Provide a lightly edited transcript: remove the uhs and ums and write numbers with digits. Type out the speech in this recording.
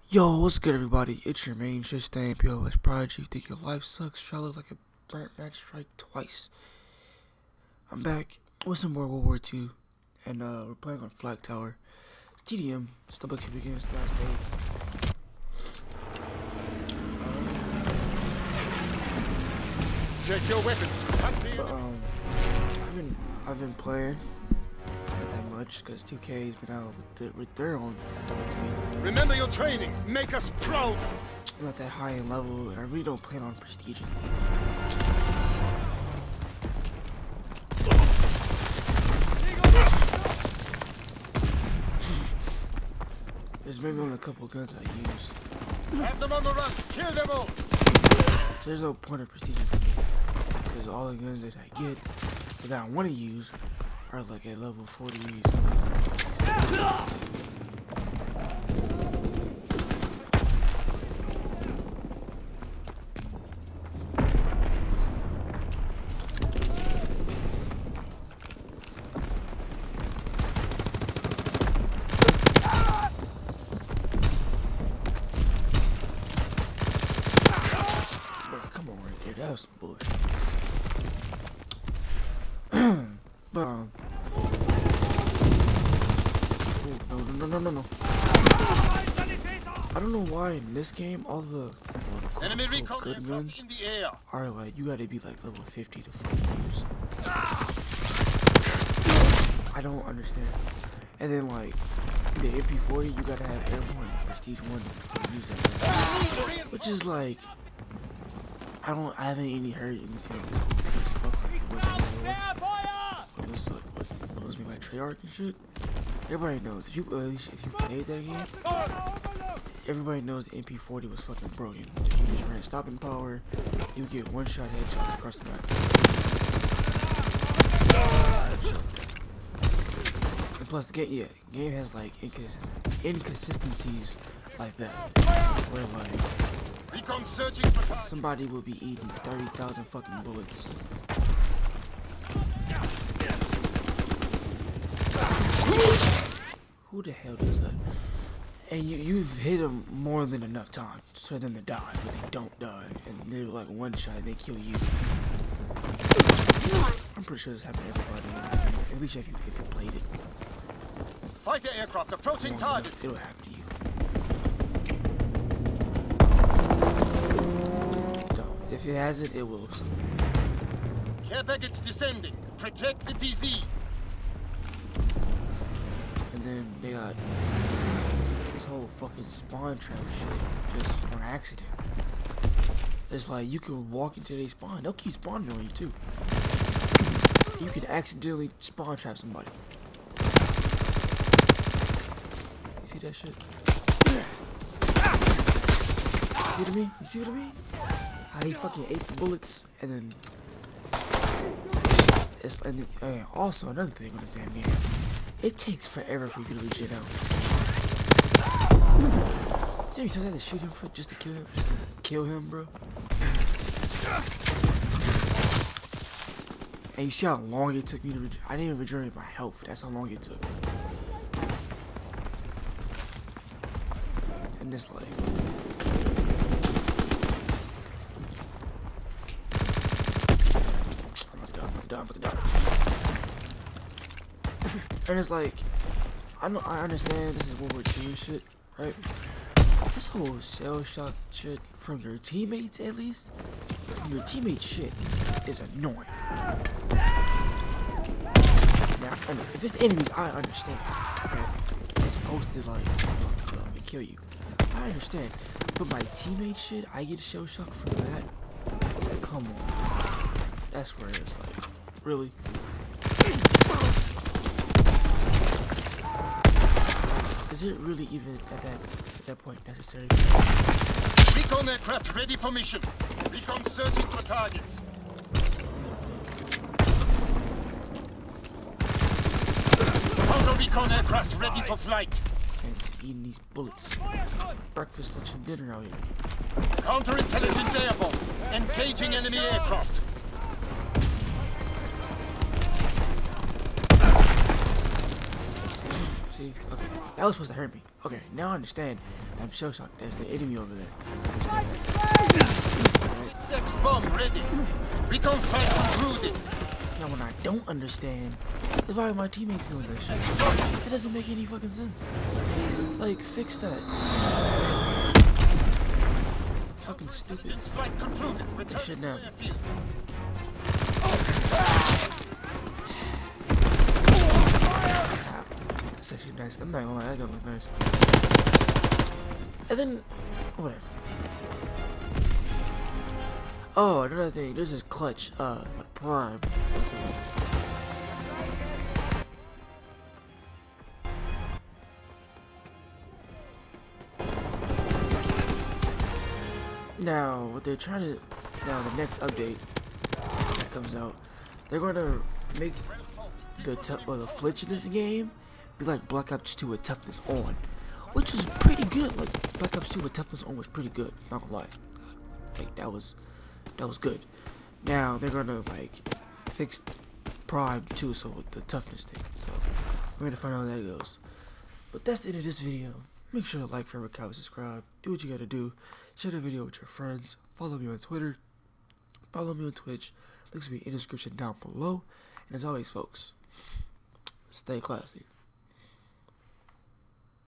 Yo, what's good, everybody? It's your main shit staying POS Prodigy. Think your life sucks? Try to look like a burnt match strike twice. I'm back with some more World War II, and we're playing on Flag Tower. TDM, still back against the last day. Check your weapons. I've been playing not that much because 2K's been out with their own WB. Remember your training. Make us proud. I'm not that high in level, and I really don't plan on prestige either. There's maybe only a couple guns I use. Have them on the run. Kill them all. So there's no point of prestige for me, because all the guns that I get that I want to use are like at level 40. Come on, right there. That was some bullshit. But no. I don't know why in this game all the Enemy recon good guns in the air. are like you gotta be like level 50 to fucking use. I don't understand. And then like the MP40, you gotta have airborne prestige 1 to use it. Which is like I haven't even heard anything of this piece. Fuck like it wasn't it was like what was made by Treyarch and shit. Everybody knows if you played that game, everybody knows the MP40 was fucking broken. If you just ran stopping power, you get one shot headshots across the map. And plus the game has like inconsistencies like that, where like Recon searching for somebody will be eating 30,000 fucking bullets. Who the hell does that? And you've hit them more than enough times for them to die, but they don't die, and they're like one shot and they kill you. I'm pretty sure this happened to everybody in this game, at least if you played it. fighter aircraft approaching target. It'll happen to you. No, if it has it, it will. Care package descending. Protect the DZ. And then they got this whole fucking spawn trap shit just on accident. It's like you can walk into their spawn, they'll keep spawning on you too. You can accidentally spawn trap somebody. You see that shit? You see what I mean? You see what I mean? How he fucking ate the bullets and then it's and also another thing with this damn game. It takes forever for you to legit out. Damn, you just had to shoot him just to kill him, bro. And you see how long it took me to I didn't even regenerate my health. That's how long it took. And this like I'm about to die. And it's like, I understand this is World War II shit, right? This whole shell shock shit from your teammates, at least, from your teammates shit, is annoying. Now, if it's the enemies, I understand. Okay, it's supposed to like fuck you up and kill you. I understand, but my teammate shit, I get shell shock from that. Come on, that's where it's like, really. Is it really even at that point necessary? Recon aircraft ready for mission. Recon searching for targets. Counter recon aircraft ready for flight. And it's eating these bullets. Breakfast, lunch, and dinner out here. Counterintelligence airborne. Engaging enemy aircraft. See? Okay. That was supposed to hurt me. Okay, now I understand. I'm shell shocked. There's the enemy over there. Alright. Sex bomb ready. Recon flight concluded. Now what I don't understand is why my teammates doing this shit. It doesn't make any fucking sense. Like, fix that. Fucking stupid. Flight concluded. That shit now. That's actually nice. I'm not gonna lie, that gun look nice. And then, whatever. Oh, another thing. There's this clutch, prime. Now, what they're trying to, now the next update that comes out, they're gonna make the flinch in this game be like Black Ops 2 with toughness on, which is pretty good. Like Black Ops 2 with toughness on was pretty good. Not gonna lie, like that was good. Now they're gonna like fix Prime too, so with the toughness thing. So we're gonna find out how that goes. But that's the end of this video. Make sure to like, favorite, comment, subscribe. Do what you gotta do. Share the video with your friends. Follow me on Twitter. Follow me on Twitch. Links will be in the description down below. And as always, folks, stay classy.